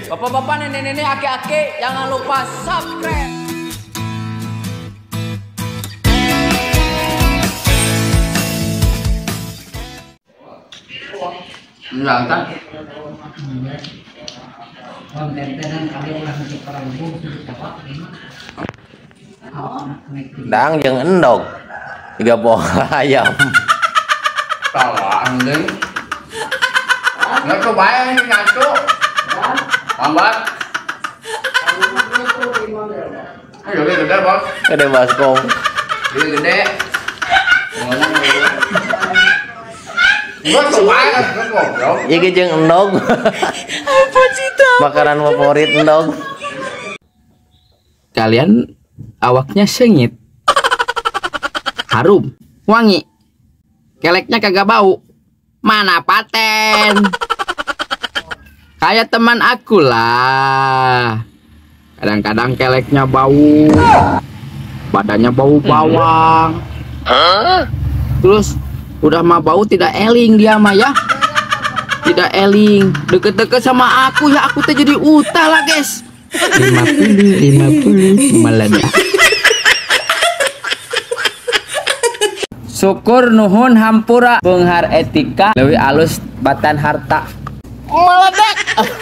Bapak-bapak, nenek-nenek, aki-aki, jangan lupa subscribe. Menyenangkan. Đang dừng Ấn Độ gà bò ayam. Tawa anjing. Nggak coba ini ngaco. Lambat. Ayo gede bos. Gede baskom. Gede. Nggak coba kan goblok. Iki jeung endog. Apa sih itu? Makanan favorit endog. Kalian awaknya sengit, harum, wangi, keleknya kagak bau. Mana paten? Kayak teman aku lah. Kadang-kadang keleknya bau, badannya bau bawang. Terus udah mah bau tidak eling dia mah ya. Tidak eling. Deket-deket sama aku ya, aku tuh jadi utah lah guys. 50 meledak. Syukur nuhun hampura beunghar etika leuwih alus batan harta. Meledak.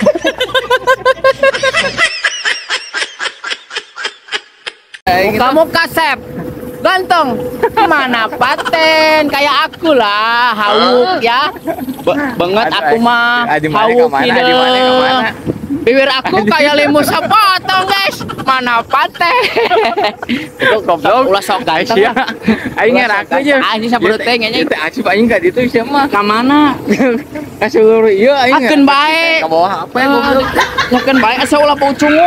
Kamu kasep ganteng, mana paten kayak aku lah, hauk ya. Banget aku mah hauk hideung. Bibir aku kayak limus sepotong guys, mana paten. Itu goblok ulah sok ganteng. Aing ngeraku aja. Anjing sabrut teh nya. Itu asup aing ka ditu sia mah. Ka mana? Ka seluruh ieu aing. Akeun bae. Ka bawah apa goblok. Akeun bae asa ulah pucung.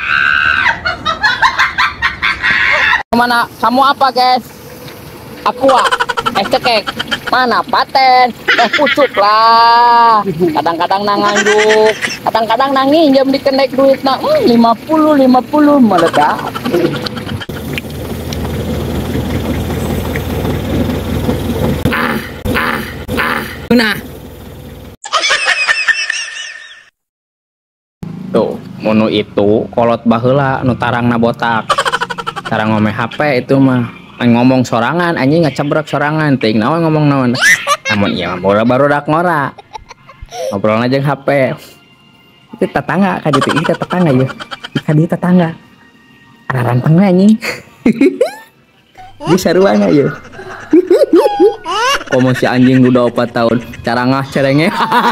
Mana kamu apa guys? Aqua, es cekek, mana paten, pucuk lah. Kadang-kadang nanganduk, kadang-kadang nanginjem dikenek duit na 50 meledak. Nah, tuh, menu itu kolot baheula nu tarangna botak. Cara ngomong HP itu mah ngomong sorangan anjing ngecebrek sorangan ting naon ngomong naon namun iya mah baru dak ngora ngobrol aja HP itu tetangga ka ditu itu tetangga ya ka ditu tetangga ranteng anjing bisa ruangnya ya komo si anjing udah 4 tahun cara ngah cerenge.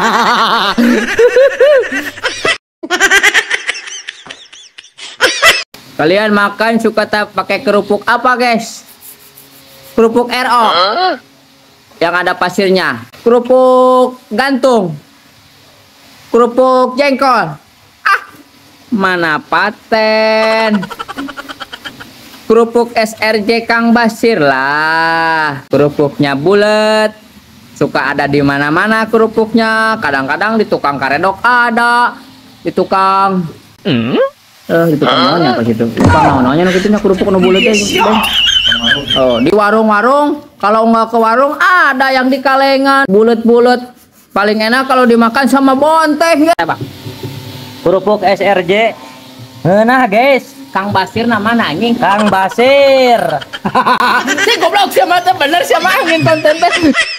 Kalian makan suka pakai kerupuk apa guys? Kerupuk RO yang ada pasirnya, kerupuk gantung, kerupuk jengkol. Mana paten? Kerupuk SRJ Kang Basir lah. Kerupuknya bulat, suka ada di mana-mana kerupuknya. Kadang-kadang di tukang karedok ada, di tukang di tukang naonnya apa gitu. Tukang naonnya nu kitu nya kerupuk nu bulat teh. Oh, di warung-warung kalau nggak ke warung ada yang di kalengan bulet-bulet. Paling enak kalau dimakan sama bonteh ya, Pak. Kerupuk SRJ. Nah, guys, Kang Basir nama anjing. Kang Basir. Si goblok siapa teh bener siapa angin konten teh.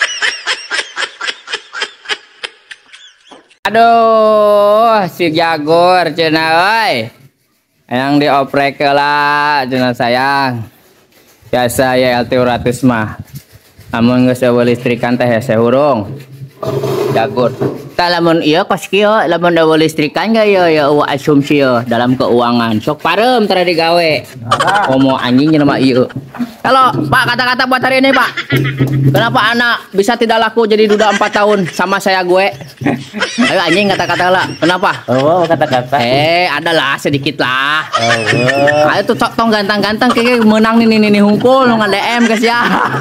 Aduh, si Jagur cenah euy. Yang dioprek lah cenah sayang. Biasa ya LT100 mah. Namun geus eueuh listrikan teh hese hurung. Jagur. Tah lamun ieu kos kieu lamun eueuh listrikan ge ya eueuh asumsi dalam keuangan. Sok pareum tara digawe. Komo anjing cenah mah ieu. Halo, Pak, kata-kata buat hari ini, Pak. Kenapa anak bisa tidak laku jadi duda 4 tahun sama saya gue? Ayo anjing kata-kata lah. Kenapa? Oh, kata-kata. Adalah sedikit lah. Ayo tuh tong ganteng-ganteng kayak menang nih hungkul nggak DM guys ya.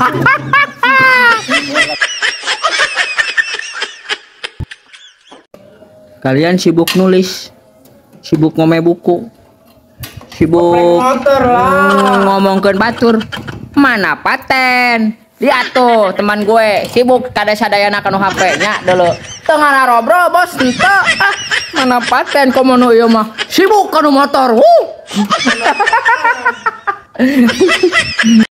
Kalian sibuk nulis, sibuk ngome buku, sibuk ngomongkeun batur. Mana paten? Lihat tuh teman gue sibuk kada sadayana kanu HP nya dulu. Teu ngararobro bos henteu. mana paten komono ieu mah. Sibuk kanu motor.